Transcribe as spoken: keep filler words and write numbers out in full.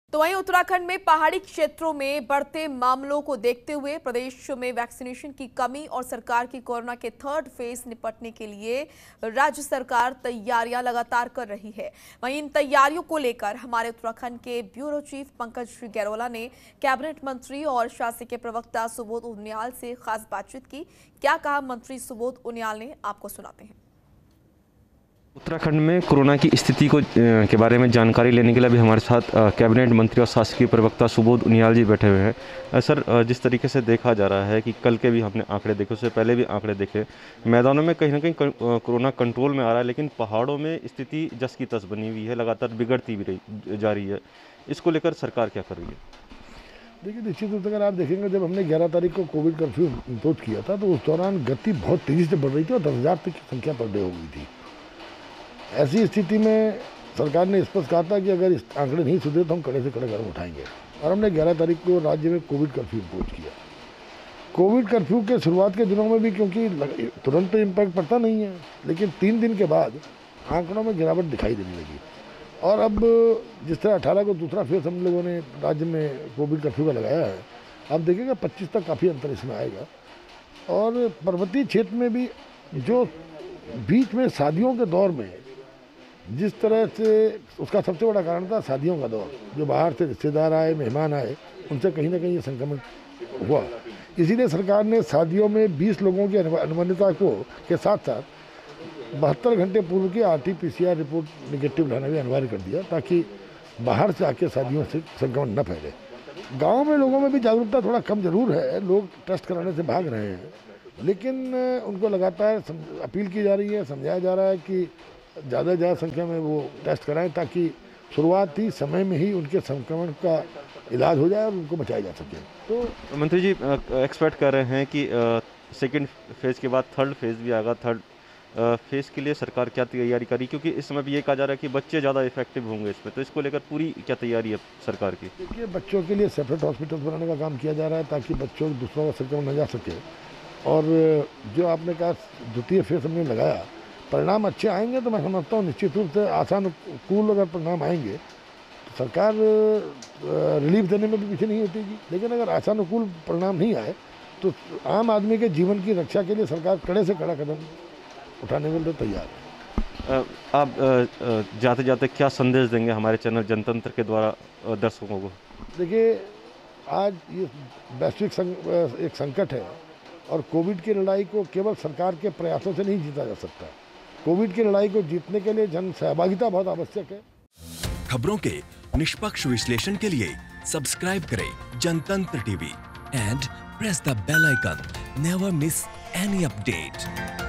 तो वहीं उत्तराखंड में पहाड़ी क्षेत्रों में बढ़ते मामलों को देखते हुए प्रदेश में वैक्सीनेशन की कमी और सरकार की कोरोना के थर्ड फेज निपटने के लिए राज्य सरकार तैयारियां लगातार कर रही है। वहीं इन तैयारियों को लेकर हमारे उत्तराखंड के ब्यूरो चीफ पंकज गैरोला ने कैबिनेट मंत्री और शासकीय प्रवक्ता सुबोध उनियाल से खास बातचीत की। क्या कहा मंत्री सुबोध उनियाल ने, आपको सुनाते हैं। उत्तराखंड में कोरोना की स्थिति को के बारे में जानकारी लेने के लिए अभी हमारे साथ कैबिनेट मंत्री और शासकीय प्रवक्ता सुबोध उनियाल जी बैठे हुए हैं। सर, जिस तरीके से देखा जा रहा है कि कल के भी हमने आंकड़े देखे, उससे पहले भी आंकड़े देखे, मैदानों में कहीं ना कहीं कोरोना कंट्रोल में आ रहा है, लेकिन पहाड़ों में स्थिति जस की तस बनी हुई है, लगातार बिगड़ती भी रही जा रही है। इसको लेकर सरकार क्या कर रही है? देखिए, निश्चित रूप से अगर आप देखेंगे, जब हमने ग्यारह तारीख को कोविड कर्फ्यू इम्पोज किया था तो उस दौरान गति बहुत तेज़ी से बढ़ रही थी और दस हज़ार तक की संख्या पर डे हो गई थी। ऐसी स्थिति में सरकार ने स्पष्ट कहा था कि अगर इस आंकड़े नहीं सुधरे तो हम कड़े से कड़े कदम उठाएंगे, और हमने ग्यारह तारीख को राज्य में कोविड कर्फ्यू इम्पोज किया। कोविड कर्फ्यू के शुरुआत के दिनों में भी, क्योंकि तुरंत तो इम्पैक्ट पड़ता नहीं है, लेकिन तीन दिन के बाद आंकड़ों में गिरावट दिखाई देने लगी। और अब जिस तरह अठारह को दूसरा फेज हम लोगों ने राज्य में कोविड कर्फ्यू का लगाया है, आप देखिएगा पच्चीस तक काफ़ी अंतर इसमें आएगा। और पर्वतीय क्षेत्र में भी, जो बीच में शादियों के दौर में जिस तरह से, उसका सबसे बड़ा कारण था शादियों का दौर, जो बाहर से रिश्तेदार आए, मेहमान आए, उनसे कहीं ना कहीं ये संक्रमण हुआ। इसीलिए सरकार ने शादियों में बीस लोगों की अनुमानियता को के साथ साथ बहत्तर घंटे पूर्व की R T P C R report negative लाना भी अनिवार्य कर दिया, ताकि बाहर से आके शादियों से संक्रमण न फैले। गाँव में लोगों में भी जागरूकता थोड़ा कम जरूर है, लोग टेस्ट कराने से भाग रहे हैं, लेकिन उनको लगातार अपील की जा रही है, समझाया जा रहा है कि ज़्यादा से ज़्यादा संख्या में वो टेस्ट कराएं, ताकि शुरुआती समय में ही उनके संक्रमण का इलाज हो जाए और उनको बचाया जा सके। तो मंत्री जी एक्सपेक्ट कर रहे हैं कि सेकंड फेज़ के बाद थर्ड फेज़ भी आएगा। थर्ड फेज़ के लिए सरकार क्या तैयारी करी, क्योंकि इस समय भी ये कहा जा रहा है कि बच्चे ज़्यादा इफेक्टिव होंगे इसमें, तो इसको लेकर पूरी क्या तैयारी है सरकार की? देखिए, बच्चों के लिए सेपरेट हॉस्पिटल बनाने का काम किया जा रहा है, ताकि बच्चों दूसरों का संक्रमण न जा सके। और जो आपने कहा द्वितीय फेज हमने लगाया, परिणाम अच्छे आएंगे तो मैं समझता हूँ निश्चित रूप से आसानुकूल अगर परिणाम आएंगे तो सरकार रिलीफ देने में भी पीछे नहीं हटेगी। लेकिन अगर आसानुकूल परिणाम नहीं आए तो आम आदमी के जीवन की रक्षा के लिए सरकार कड़े से कड़ा कदम उठाने के लिए तैयार है। आप जाते जाते क्या संदेश देंगे हमारे चैनल जनतंत्र के द्वारा दर्शकों को? देखिए, आज ये वैश्विक एक संकट है और कोविड की लड़ाई को केवल सरकार के प्रयासों से नहीं जीता जा सकता। कोविड की लड़ाई को जीतने के लिए जन सहभागिता बहुत आवश्यक है। खबरों के निष्पक्ष विश्लेषण के लिए सब्सक्राइब करें Janatantra TV and press the bell icon. Never miss any update.